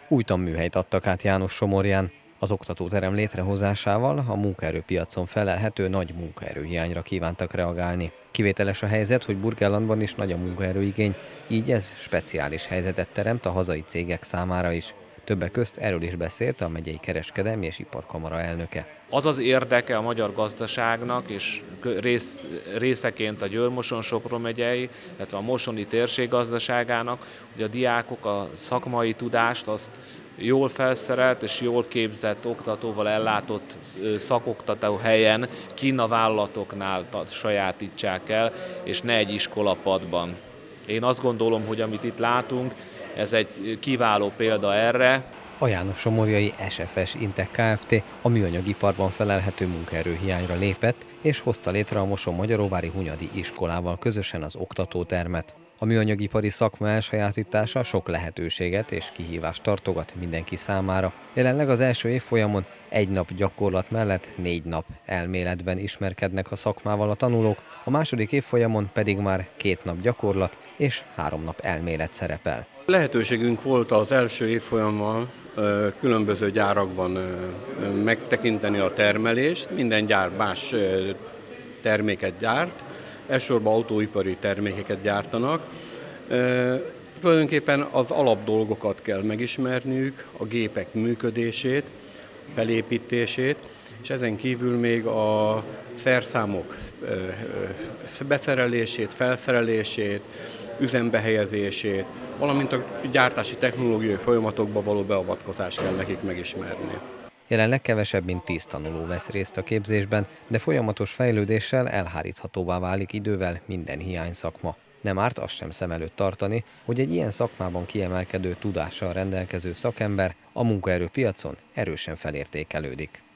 Új tanműhelyt adtak át János-Somorján. Az oktatóterem létrehozásával a munkaerőpiacon felelhető nagy munkaerőhiányra kívántak reagálni. Kivételes a helyzet, hogy Burgenlandban is nagy a munkaerőigény, így ez speciális helyzetet teremt a hazai cégek számára is. Többek közt erről is beszélt a megyei kereskedelmi és iparkamara elnöke. Az az érdeke a magyar gazdaságnak, és részeként a Győr-Moson-Sopron megyei, illetve a mosoni térség gazdaságának, hogy a diákok a szakmai tudást azt jól felszerelt és jól képzett oktatóval ellátott szakoktató helyen, kinn a vállalatoknál sajátítsák el, és ne egy iskolapadban. Én azt gondolom, hogy amit itt látunk, ez egy kiváló példa erre. A jános-somorjai SFS Intec Kft. A műanyagiparban felelhető munkaerőhiányra lépett, és hozta létre a Moson-Magyaróvári Hunyadi iskolával közösen az oktatótermet. A műanyagipari szakma elsajátítása sok lehetőséget és kihívást tartogat mindenki számára. Jelenleg az első évfolyamon egy nap gyakorlat mellett 4 nap elméletben ismerkednek a szakmával a tanulók, a második évfolyamon pedig már 2 nap gyakorlat és 3 nap elmélet szerepel. Lehetőségünk volt az első évfolyamban különböző gyárakban megtekinteni a termelést. Minden gyár más terméket gyárt, elsősorban autóipari termékeket gyártanak. Tulajdonképpen az alapdolgokat kell megismerniük, a gépek működését, felépítését, és ezen kívül még a szerszámok beszerelését, felszerelését, üzembe helyezését, valamint a gyártási technológiai folyamatokba való beavatkozást kell nekik megismerni. Jelenleg kevesebb, mint 10 tanuló vesz részt a képzésben, de folyamatos fejlődéssel elháríthatóvá válik idővel minden hiányszakma. Nem árt azt sem szem előtt tartani, hogy egy ilyen szakmában kiemelkedő tudással rendelkező szakember a munkaerőpiacon erősen felértékelődik.